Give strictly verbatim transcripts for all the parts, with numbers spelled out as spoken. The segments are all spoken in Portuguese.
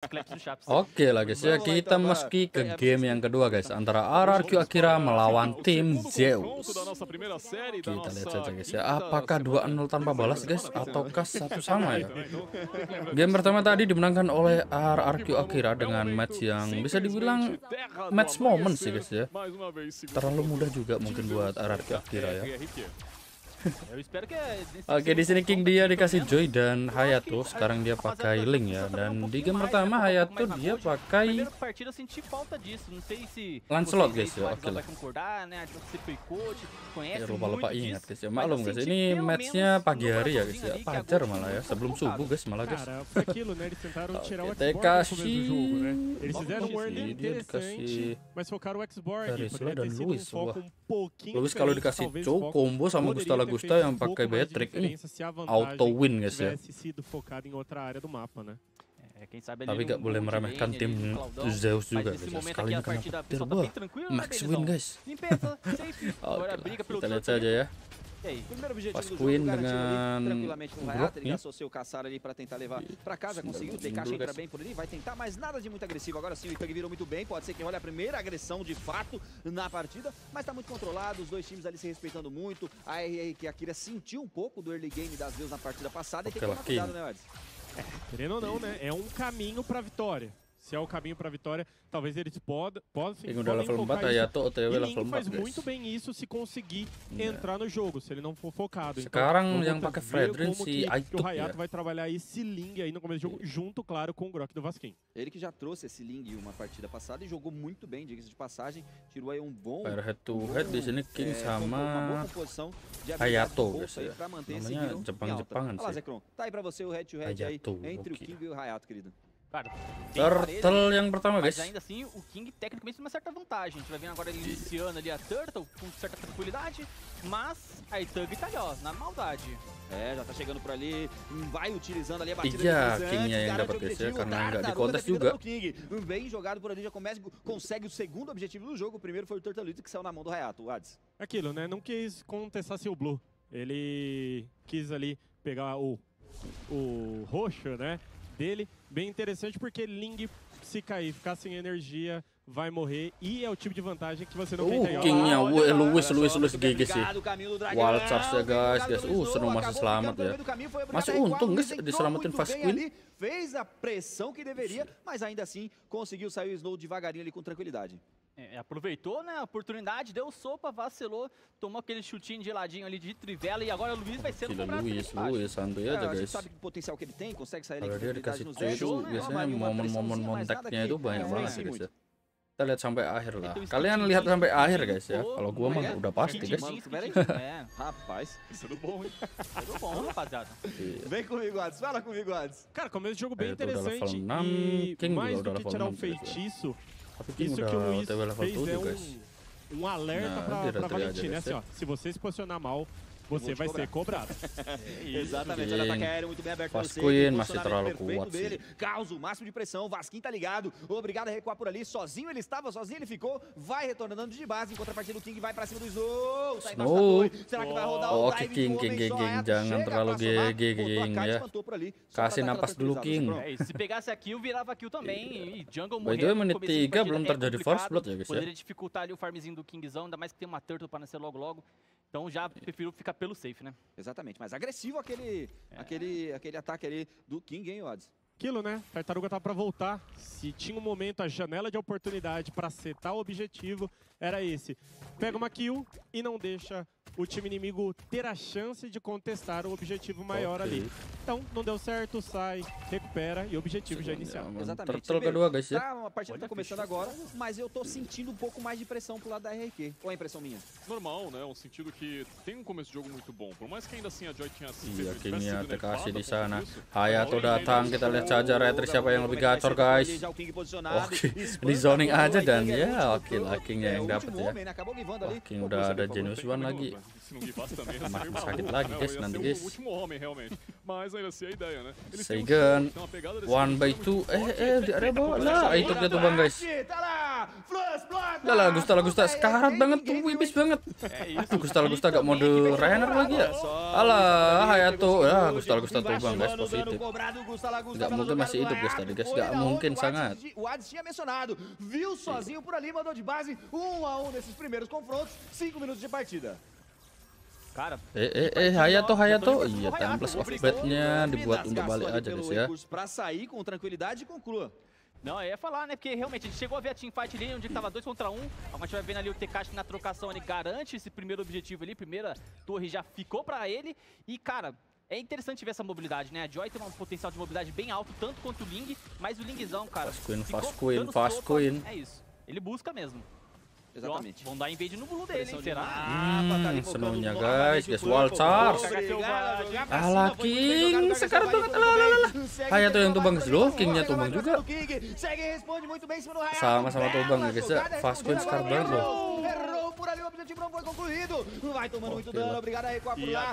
Oke lah guys ya, kita meski ke game yang kedua guys, antara R R Q Akira melawan tim Zeus. Kita lihat saja guys ya, apakah dua nol tanpa balas guys, ataukah satu sama ya. Game pertama tadi dimenangkan oleh R R Q Akira dengan match yang bisa dibilang match moment sih guys ya. Terlalu mudah juga mungkin buat R R Q Akira ya. Oke, di sini King dia dikasih Joy dan Hayato. Sekarang dia pakai Link ya. Dan di game pertama Hayato dia pakai Lancelot guys ya. Oke lah. Ya, lupa-lupa ingat guys ya. Maklum guys, ini matchnya pagi hari ya guys ya. Fajar malah ya, sebelum subuh guys malah guys. Oke, Tekashi dia dikasih Darisla dan Luis. Wah, Luis kalau dikasih Chow combo sama Gustavo Gusta yang pakai Beatrix ini auto win guys ya. Tapi gak boleh meremehkan tim Zeus juga guys. Sekali ini kena petir, wah, max win guys. Oke, kita lihat saja ya. Pas Queen dengan Brock seu caçar ali para tentar levar para casa, conseguiu. O Tekashi entra bem por ali, vai tentar, mas nada de muito agressivo. Agora sim, o Ipag virou muito bem, pode ser que role a primeira agressão de fato na partida, mas tá muito controlado, os dois times ali se respeitando muito. A R R Q Akira sentiu um pouco do early game das Zeus na partida passada e tem que tomar cuidado, né, Eds? É, querendo ou não, né? É um caminho para vitória. Se é o caminho para vitória, talvez eles podem podem focar isso. E Link faz muito bem isso se conseguir entrar no jogo, se ele não for focado. Sekarang yang pakai Fredrin si Aitup, o Hayato vai trabalhar esse Ling aí no começo do jogo, junto, claro, com o Grok do Vasquim. Ele que já trouxe esse Ling em uma partida passada e jogou muito bem, diga-se de passagem, tirou aí um bom head to head di sini King sama Hayato guys ya. Namanya Jepang-Jepangan sih. Tá aí pra você o head to head aí entre o King e o Hayato, querido. Cara, Turtle yang pertama guys. Mas ainda assim o King tecnicamente tem uma certa vantagem. A gente vai vendo agora ele iniciando ali a Turtle com certa tranquilidade, mas a Itug tá ali ó, na maldade. É, já tá chegando por ali, vai utilizando ali a batida Iya, Kingnya yang dapat guys ya, karena nggak di kontes juga. Bem jogado por ali, já começa, consegue o segundo objetivo do jogo. O primeiro foi o Turtlito que saiu na mão do Hayato, o Ades. Aquilo, né? Não quis contestar seu Blue. Ele quis ali pegar o, o roxo, né? Dele, bem interessante porque Ling, se cair, ficar sem energia, vai morrer e é o tipo de vantagem que você não uh, tem aí. Kingnya, uh, Luis, Luis, Luis G G sih. Wild Charge ya guys, guys. Uh, senang masih selamat ya. Masih untung guys diselamatin Fast Queen. Fez a pressão que deveria, mas ainda assim conseguiu sair o Snow devagarinho ali com tranquilidade. É, aproveitou, né, a oportunidade, deu sopa, vacilou, tomou aquele chutinho de ladinho ali de trivela e agora o Luis vai sendo cobrado. Luis, Luis, santuy aja guys. Sabe o potencial que ele tem, consegue sair Kalau dia dikasih itu biasanya momen-momen monteknya itu banyak banget sih guys ya. Kita lihat sampai akhir lah. Kalian lihat sampai akhir guys ya. Kalau gua mah udah pasti guys. Rapaz, isso é bom, hein? Tudo bom, rapaziada. Vem comigo, Ades. Fala comigo, Ades. Cara, começo de jogo bem interessante e mais do que tirar o feitiço, isso que o Luis fez é um, um alerta pra, pra Valentim, né? Assim, ó, se você se posicionar mal, você vai ser cobrado. Exatamente, olha o ataque aéreo muito bem aberto pra você. Queen masih terlalu kuat dele, causa o máximo de pressão, o Vasquim tá ligado, obrigado a recuar por ali, sozinho ele estava, sozinho ele ficou, vai retornando de base, em contrapartida o King vai pra cima do Snow, tá Snow. Será que vai rodar o drive King, King, King, King, jangan terlalu G G, King ya. Kasih napas dulu King. É, se pegasse a kill, virava kill também, e Jungle morreu. By the way, menit tiga belum terjadi first blood ya guys ya. Poderia dificultar ali o farmzinho do Kingzão, ainda mais que tem uma Turtle pra nascer logo logo. Então já prefiro ficar pelo safe, né? Exatamente, mas agressivo aquele, é. aquele, aquele ataque ali do King, hein, Odds? Aquilo, né? Tartaruga tá pra voltar. Se tinha um momento, a janela de oportunidade pra setar o objetivo, era esse. Pega uma kill e não deixa o time inimigo ter a chance de contestar o objetivo maior okay. ali. Então, não deu certo, sai, recupera e o objetivo já inicial. Exatamente. Tá, a partida tá começando agora, mas eu tô sentindo um pouco mais de pressão pro lado da R R Q. Qual é a impressão minha? Normal, né? Um sentido que tem um começo de jogo muito bom. Por mais que ainda assim a Joy tinha sido... Iya, Kingnya Tekashi di sana. Hayato datang, kita lihat saja Retri siapa yang lebih gacor guys. Oke, di zoning aja dan ya oke lah Kingnya yang dapat ya. Wah, King udah ada Genius One lagi. Makin sakit lagi guys nanti guys. Seigan one by two. Eh eh di area bawah lah itu dia tuh bang guys. Udah lah, Gusta lah, Gusta sekarat banget tuh, wibis banget. Aduh, Gusta lah, Gusta gak mode Rainer lagi ya. Alah, Hayato, ya Gusta lah, Gusta tuh bang guys, positif. Gak mungkin masih hidup guys tadi guys, gak mungkin sangat. O Adz tinha mencionado, viu sozinho por ali, mandou de base, um a um nesses primeiros confrontos, cinco minutos de partida. Cara, Eh, eh, eh, Hayato, Hayato. Iya, template of bet-nya dibuat untuk balik aja guys ya. Pra sair com tranquilidade e conclua. não, eu ia falar, né? Porque realmente a gente chegou a ver a teamfight ali, onde tava dois contra um. A gente vai vendo ali o Tekashi na trocação, ele garante esse primeiro objetivo ali. Primeira torre já ficou pra ele. E, cara, é interessante ver essa mobilidade, né? A Joy tem um potencial de mobilidade bem alto, tanto quanto o Ling. Mas o Lingzão, cara, Fast Queen, ficou Fast Queen, dando Fast soco. Queen. É isso, ele busca mesmo. Exatamente. E, ó, vão dar invade no Blue dele, hein? Será? Hmm, senangnya guys, guys, Waltz. Alah, King, sekarang banget, alah, alah, alah. Hayato yang tumbang slow, Kingnya tumbang juga. Sama-sama tumbang ya guys ya, Fast Queen sekarang banget loh. Por ali o objetivo não foi concluído. Vai tomando muito dano, obrigado aí com a por lá.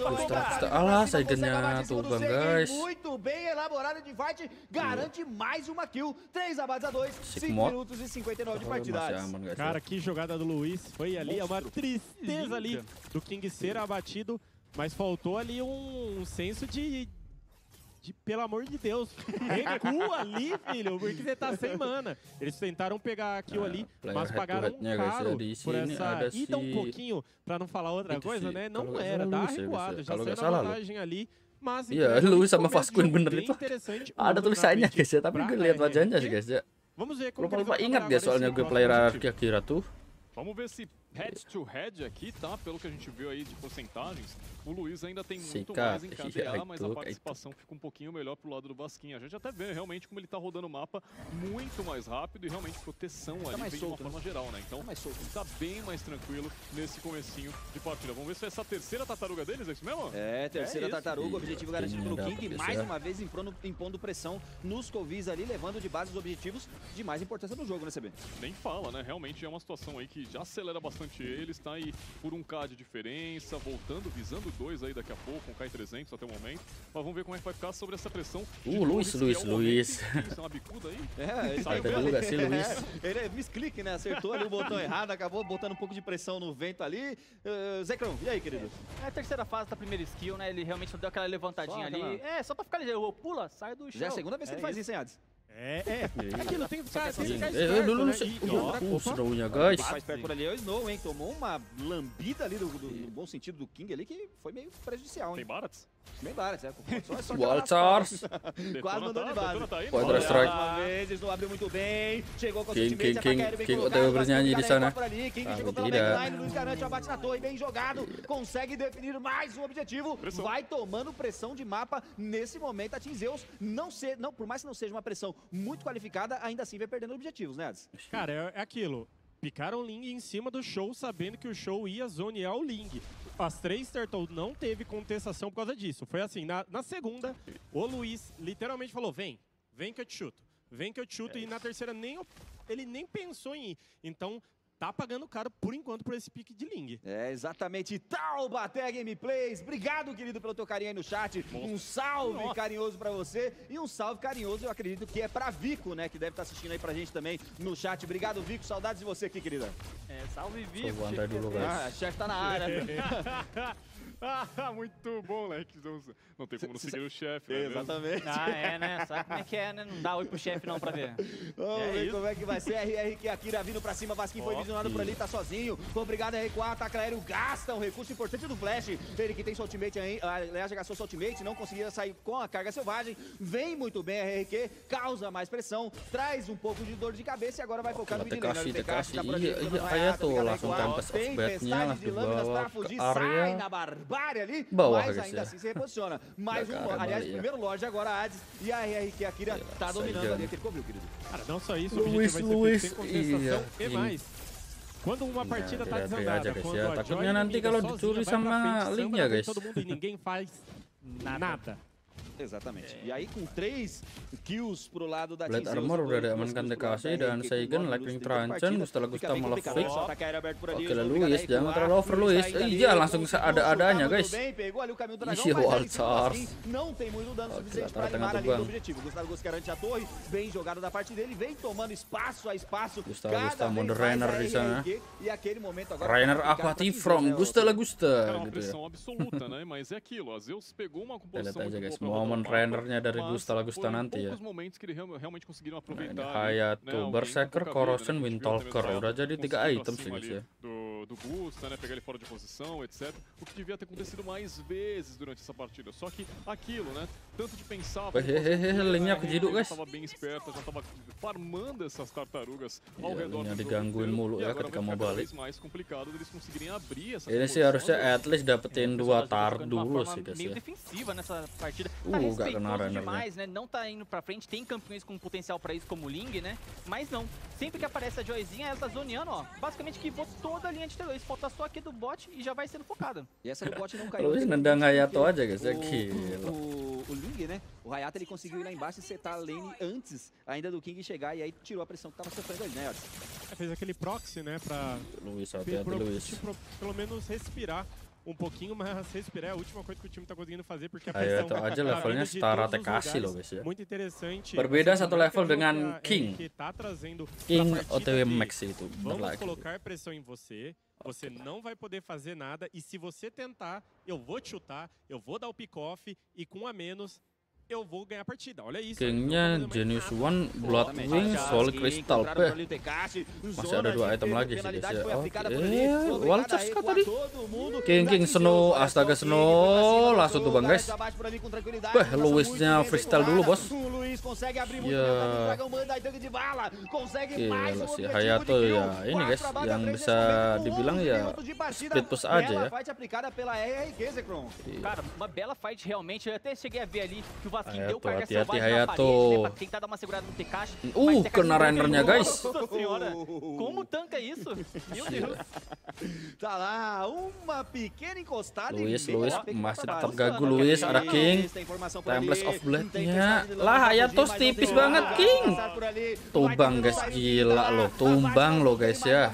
Alah, Saigennya tumbang guys. Muito bem elaborado de fight, garante mais uma kill. três abates a dois, cinco Sigmo. minutos e cinquenta e nove de Masih partida. aman guys. Cara, que jogada do Luiz. Foi ali, é uma tristeza ali do King ser abatido, mas faltou ali um, um senso de, de, pelo amor de Deus, recua ali, filho, porque você tá sem mana. Eles tentaram pegar a kill ali, player mas pagaram um head-to-headnya, guys, caro ya. Di por sini essa ada ida um si- pouquinho, pra não falar outra Itu coisa, sih, né? kalau Não nggak era, salah dá Luiz ya, guys, recuada, ya. já Kalau saiu nggak na salah loh. vantagem ali. Mas Iya, então, Luiz sama começo Fast de Queen jogo bener bem itu. interessante, Ada o tulisannya Navid guys ya, tapi pra gue lihat R R Q. wajahnya sih guys ya. Vamos ver como que eles Lupa-lupa vão ingat trabalhar guys agora soalnya esse gue próximo player objetivo. Araki Akira tuh. Vamos ver se head to head aqui, tá? Pelo que a gente viu aí de porcentagens, o Luiz ainda tem muito Sikat, mais em K D A, iya, mas a itu, participação fica um pouquinho melhor pro lado do Basquinha. A gente até vê realmente como ele tá rodando o mapa muito mais rápido e realmente proteção ali mais vem solto, de uma forma geral, né? Então Tá mais solto. ele tá bem mais tranquilo nesse comecinho de partida. Vamos ver se é essa terceira tartaruga deles, é isso mesmo? É, terceira É isso. tartaruga, objetivo garantido pelo Sim, King, dá pra mais ser. uma vez impondo, impondo pressão nos Covis ali, levando de base os objetivos de mais importância no jogo, né, C B? Nem fala, né? Realmente é uma situação aí que já acelera bastante eles, tá aí por um K de diferença, voltando, visando dois aí daqui a pouco, com K trezentos até o momento. Mas vamos ver como é que vai ficar sobre essa pressão. de Uh, Luiz, Torres, que Luiz, é o momento Luiz. em que Isso é uma bicuda aí? É, ele Saiu tá bem. Juga sih Luiz. É, ele é misclick, né? Acertou ali o botão errado, acabou botando um pouco de pressão no vento ali. Uh, Zecrão, e aí, querido? É a terceira fase da primeira skill, né? Ele realmente deu aquela levantadinha Só ali. aquela- É, só pra ficar ligeiro. Pula, sai do chão. Já é a segunda vez que ele faz isso, hein, Ades? É, é. Aquilo tem que ficar, tem que ficar Eh, esperto, dulu né? sih. E- Uh, outra uh, coisa, serunya guys. Mais perto por ali é o Snow, hein? Tomou uma lambida ali, do, do- no bom sentido do King ali, que foi meio prejudicial, Tem hein? Barats? Bem barato, é. Só, é só Walters. Quase mandou de base. Detona tá aí, Pode mano. dar strike. Mais uma vez, Snow abriu muito bem, chegou com a King, sua King, teammate, ataque aéreo bem King, colocado, até bernyanyi bastante di sana. por ali, King Ah, chegou pela tidak. backline, Luiz garante o abate na torre, bem jogado, consegue definir mais um objetivo, Pressão. vai tomando pressão de mapa. Nesse momento, a Team Zeus, não ser, não, por mais que não seja uma pressão muito qualificada, ainda assim vai perdendo objetivos, né, Ades? Cara, é, é aquilo. Picaram o Ling em cima do show, sabendo que o show ia zonear o Ling. As três Turtle não teve contestação por causa disso. Foi assim, na, na segunda, o Luiz literalmente falou, vem, vem que eu te chuto. Vem que eu te chuto. E na terceira, nem, ele nem pensou em ir. Então, tá pagando caro, por enquanto, por esse pique de Ling. É, exatamente. Taubaté Gameplays. Obrigado, querido, pelo teu carinho aí no chat. Um salve Nossa. carinhoso pra você. E um salve carinhoso, eu acredito que é pra Vico, né? Que deve estar assistindo aí pra gente também no chat. Obrigado, Vico. Saudades de você aqui, querida. É, salve Só vivo. vou andar dulu guys. Ah, chefe tá na área. Ah, muito bom, Leque. Não, não tem como não seguir o chefe, né? Exatamente. Ah, é, né? Sabe como é que é, né? Não dá oi pro chefe não pra ver. Vamos É ver isso. como é que vai ser. R R Q Akira vindo pra cima. Vasquinho foi visionado por ali, tá sozinho. Obrigado a recuar. Ataque aéreo gasta um recurso importante do Flash. Ele que tem sua ultimate aí. Aliás, já gastou sua ultimate. Não conseguia sair com a carga selvagem. Vem muito bem a R R Q. Causa mais pressão. Traz um pouco de dor de cabeça. E agora vai focar no mid lane. Tekashi, O Tekashi tá por Tekashi. ali. Iya, dando uma iya, raiata, tuh, obrigado a langsung recuar. tempest of bet-nya, Tempestade de langsung lâminas bawa pra fugir. ke area. Sai na barbárie ali. Bawah, Mas guys, ainda ya. assim se reposiciona. Mais Da um, cara aliás, balik, ya. primeiro Lorde agora, Hades. E a R R Q Akira Iya, tá dominando Saiyan. ali aquele cobril, querido. Cara, não só isso, o Luiz, objetivo vai Luiz, ser feito sem contestação iya, e King. mais. Quando uma partida tá tidak ada desandada, aja, guys, quando ya. a Joy Takutnya nanti inimiga kalau sozinha dicuri vai pra sama frente, Ling samba ya, na frente de guys. todo mundo e ninguém faz nada. Exatamente. E aí com três kills pro lado da Blade Armor udah diamankan T K C dan Seigen Lightning Tranchan, Gustavo Gusta malah fix. Oke, Luis jangan terlalu over Luis. Iya, langsung ada-adanya guys. Ih, Waltzar. Não tem muito dano suficiente para animar ali o objetivo. Gustavo Gusta garante a torre, bem jogado da parte dele, vem tomando espaço a espaço. Gustavo Gusta mode Rainer di sana. E aquele momento agora Rainer Aquati from Gustavo Gusta Cara, uma gitu ya. pressão absoluta, né? Mas é aquilo, a Zeus pegou uma composição Lihat aja guys, muito boa pra momen rodar o mapa, Rainernya dari mas Gustavo Gusta foram nanti ya. poucos momentos que ele real- realmente conseguiram Nah, aproveitar. ini ali, né, Hayato, alguém Berserker, com Corrosion, cabelo, né, que a gente viu até Windtalker. mesmo Udah jadi tiga conseguir item pra sih cima guys ali ya. Do, do Gusta, né? Pegar ele fora de posição, etcétera. O que devia ter acontecido mais vezes durante essa partida. Só que aquilo, né? Tanto de pensar. Wah, hehehe, linknya kejeduk guys. Tava bem esperta, já tava farmando essas tartarugas ao Iya, redor linknya do jogo digangguin inteiro, mulu e ya agora ketika vai mau ficar cada balik. vez mais complicado deles conseguirem abrir essa Ini sih posição. harusnya at least dapetin dua tar de uma dulu forma sih guys meio ya. defensiva nessa partida. Uh, Tá gak respeitoso kena Rainernya. demais, né? Não tá indo pra frente. Tem campeões com potencial pra isso, como o Ling, né? Mas não. Sempre que aparece a Joyzinha, ela tá zoneando, ó. Basicamente quivou toda a linha de terror. Falta só aqui do bot e já vai sendo focada. E essa do bot não caiu. Luis nendang Hayato aja guys ya, O, gila. o, o Ling, né? O Hayato ele conseguiu ir lá embaixo e setar a lane antes ainda do King chegar e aí tirou a pressão que tava sofrendo ali, né, Yoris? É, fez aquele proxy, né, pra Luis, pe- hati-hati pro- Luis. tipo, pelo menos respirar um pouquinho, mas respirar é a última coisa que o time tá conseguindo fazer, porque a Hayato pressão aja tá levelnya vindo de setara todos os T K C lugares. loh guys ya. Muito interessante. Berbeda essa satu dinâmica level que dengan a King. R Q tá trazendo pra King partida O T W de Max itu Vamos berlaki. colocar pressão em você, você não vai poder fazer nada, e se você tentar, eu vou te chutar, eu vou dar o pick-off, e com um a menos, eu vou ganhar a partida. Olha isso. Kingnya Genius One, Bloodwing, Soul Crystal P. Masih ada dua item lagi sih guys ya. Oke, Waltzar kah tadi? King King Snow, astaga Snow, langsung tuh bang guys. Wah, Luisnya freestyle dulu bos. Ya, gila sih Hayato ya. Ini guys, yang bisa dibilang ya split push aja ya. Cara, uma bela fight realmente. Eu até cheguei a ver ali que o Vasquinho Hayato, deu carga hati-hati, selvagem na Hayato. parede, né, pra tentar dar uma segurada no Tekashi. Uh, mas Tekashi kena não Rainernya, pegou. guys. Nossa senhora, como tanca isso? Meu Deus. Tá lá, uma pequena encostada Luis, e meia Luis, pick masih pra tetap baixo. gagu Luis, ada King. Timeless of Blade-nya. Lah, Hayato tipis banget King. Tumbang guys, gila loh. Tumbang loh guys ya.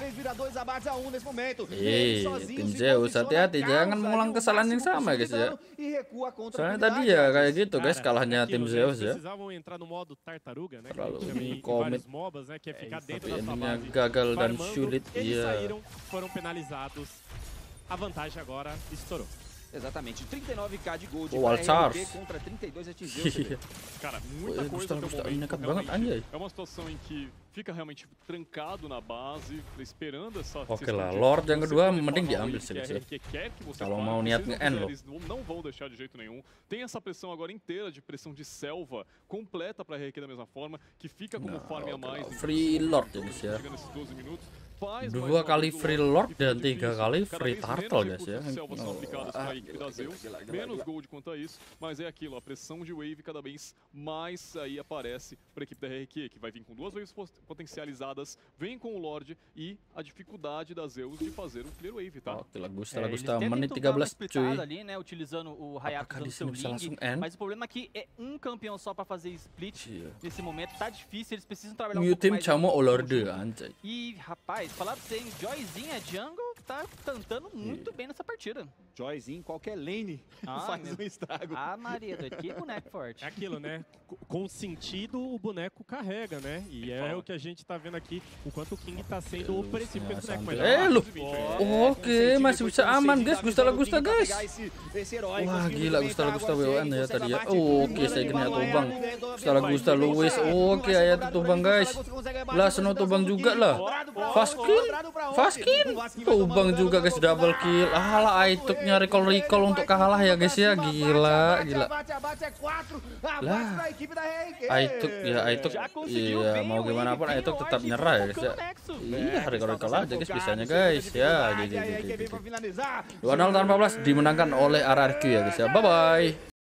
Eh, tim Zeus, hati-hati jangan mengulang kesalahan yang sama guys ya. Soalnya tadi ya kayak gitu guys, kalahnya tim Zeus ya. Precisavam entrar no modo tartaruga, né? Terlalu que a gente chama em- em commit. vários MOBAs, né? Que é ficar dentro Tapi da sua ininya base. gagal dan farmando. sulit, Eles iya. saíram, foram penalizados. A vantagem agora estourou. Exatamente, trinta e nove K de gold O para Waltzar. R P contra trinta e dois de Zeus. Cara, muita Wih, coisa Gustavo, até o Gustavo, momento. nekat banget, realmente. anjay. É uma situação em que fica realmente trancado na base, esperando essa Oke questão lah, de Lord yang você kedua poder mending farmar diambil o sih que a guys ya. R Q quer que você Kalau farme. mau Se niat eles não nge-end fizerem, loh. eles não, não vão deixar de jeito nenhum. Tem essa pressão agora inteira de pressão de selva completa para a R Q da mesma forma, que fica como farm a mais. oke lah. Free Lord ya guys ya. Chegando nesses doze minutos. Faz mais Dua uma kali vez o free Lord Lord e fica dan tiga difícil. kali Cada free vez Turtle menos guys ya. recursos de selva são Oh, aplicados ah, para a equipe gila, da Zeus. gila, gila, Menos gila. gold quanto a isso, mas é aquilo, a pressão de wave cada vez mais aí aparece para a equipe da R Q, que vai vir com duas waves pos- potencializadas, vem com o Lorde e a dificuldade da Zeus de fazer um clear wave, tá? Oke lah, Gusta É, lah eles Gusta, tentam menit dar tiga uma belas splitada cuy. ali, né, utilizando o Hayato Apakah usando di seu sini bisa Ling, langsung end? mas o problema é que é um campeão só pra fazer split Iya. nesse momento, tá difícil, eles precisam trabalhar um New pouco Team mais. Chamo em o Lorde conjunto. anjay. E, rapaz, falar pra você, hein, Joyzinha Jungle tá cantando muito bem nessa partida. Joyce em qualquer lane Ah, faz meu- um estrago. Ah, Maria, doido, que boneco forte. É aquilo, né? C- Com sentido, o boneco carrega, né? E é fala. o que a gente tá vendo aqui, o quanto o King tá sendo Deus, opressivo com esse ya, boneco. Mas sampai- Eh, ó, lu. ó, Oke, masih bisa aman guys, Gusta lah Gusta guys. Wah gila, Gusta lah Gusta W O N ya tadi ya. Oke, saya gini tumbang. Gusta lah Gusta Luis. Oke, Hayato tumbang guys. Lah, Snow tumbang juga lah. Fast kill, fast kill. Tumbang juga guys, double kill. Alah, Aituknya recall recall untuk kalah ya guys ya. Gila, gila. Lah, Aituk ya Aituk. Já conseguiu, Iya, vem mau o gimana Wave, pun vem Aituk o tetap Lorde, nyerah ya guys colocando ya. o Nexo. Iya, recall recall aja guys bisanya guys ya. Dua nol tanpa belas dimenangkan oleh R R Q ya guys ya. Bye bye.